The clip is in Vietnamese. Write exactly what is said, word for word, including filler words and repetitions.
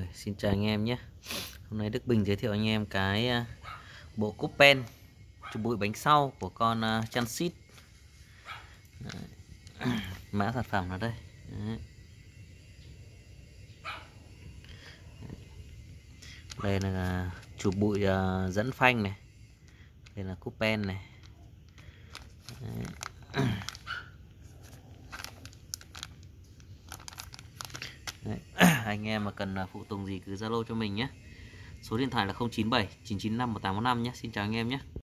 Rồi, xin chào anh em nhé. Hôm nay Đức Bình giới thiệu anh em cái uh, bộ cúp pen chụp bụi bánh sau của con uh, Transit. Mã sản phẩm là đây. Đấy. Đây là chụp bụi uh, dẫn phanh này. Đây là cúp pen này. Đấy. Anh em mà cần phụ tùng gì cứ Zalo cho mình nhé. Số điện thoại là không chín bảy chín chín năm một tám một năm nhé. Xin chào anh em nhé.